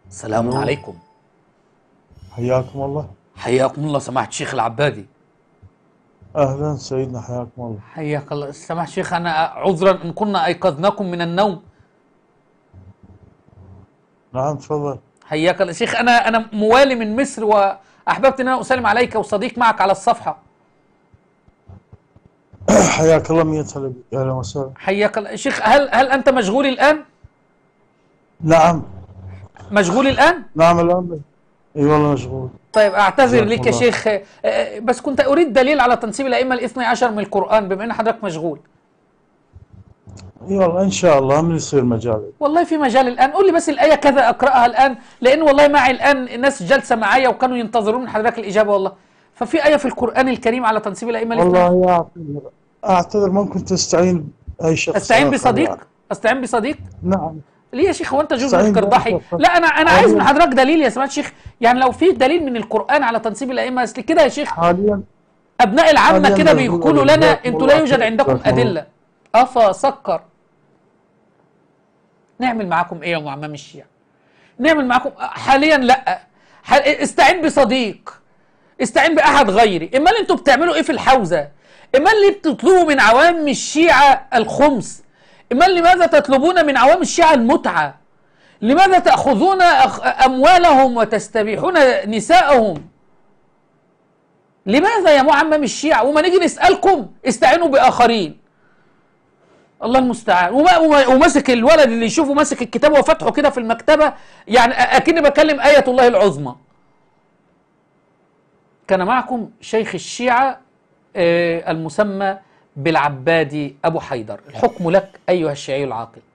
سلام الو. عليكم. حياكم الله. حياكم الله سماحة الشيخ العبادي. اهلا سيدنا، حياكم الله. حياك الله سماحة الشيخ، أنا عذرا إن كنا أيقظناكم من النوم. نعم تفضل. حياك الله شيخ، أنا موالي من مصر، وأحببت أن أنا أسلم عليك وصديق معك على الصفحة. حياك الله، مية هلا بك، اهلا وسهلا. حياك الله شيخ، هل أنت مشغول الآن؟ نعم. مشغول الآن؟ نعم الان. اي والله مشغول. طيب أعتذر جزاكم لك يا الله خير. شيخ، بس كنت أريد دليل على تنسيب الأئمة الاثني عشر من القرآن، بما أن حضرتك مشغول. اي والله ان شاء الله من يصير مجال. والله في مجال الآن، قول لي بس الآية كذا أقرأها الآن، لأن والله معي الآن الناس جالسة معايا وكانوا ينتظرون من حضرتك الإجابة والله. ففي آية في القرآن الكريم على تنسيب الأئمة الاثنى عشر. والله اعتذر ممكن تستعين باي شخص أستعين اخر يعني. بصديق؟ أستعين بصديق؟ نعم. ليه يا شيخ، هو أنت جوز استعين باي قرضحي؟ شخص لا أنا عايز من حاليا. حضرتك دليل يا سماحة الشيخ، يعني لو في دليل من القرآن على تنسيب الأئمة، أصل كده يا شيخ حاليا. أبناء العامة حاليا كده مشغول بيقولوا والله، لنا جزاكم أنتوا لا الله يوجد خير، عندكم جزاكم الله. أدلة. أفا سكر. نعمل معاكم إيه يا معمم الشيعة؟ نعمل معاكم حاليا؟ لا. استعين بصديق، استعين بأحد غيري. امال انتوا بتعملوا ايه في الحوزة؟ امال ليه بتطلبوا من عوام الشيعة الخمس؟ امال لماذا تطلبون من عوام الشيعة المتعة؟ لماذا تأخذون أموالهم وتستبيحون نساءهم؟ لماذا يا معمم الشيعة؟ وما نيجي نسألكم استعينوا بآخرين. الله المستعان. وماسك الولد اللي يشوفه ماسك الكتاب وفتحه كده في المكتبة، يعني أكني بكلم آية الله العظمى. كان معكم شيخ الشيعة المسمى بالعبادي أبو حيدر. الحكم لك أيها الشيعي العاقل.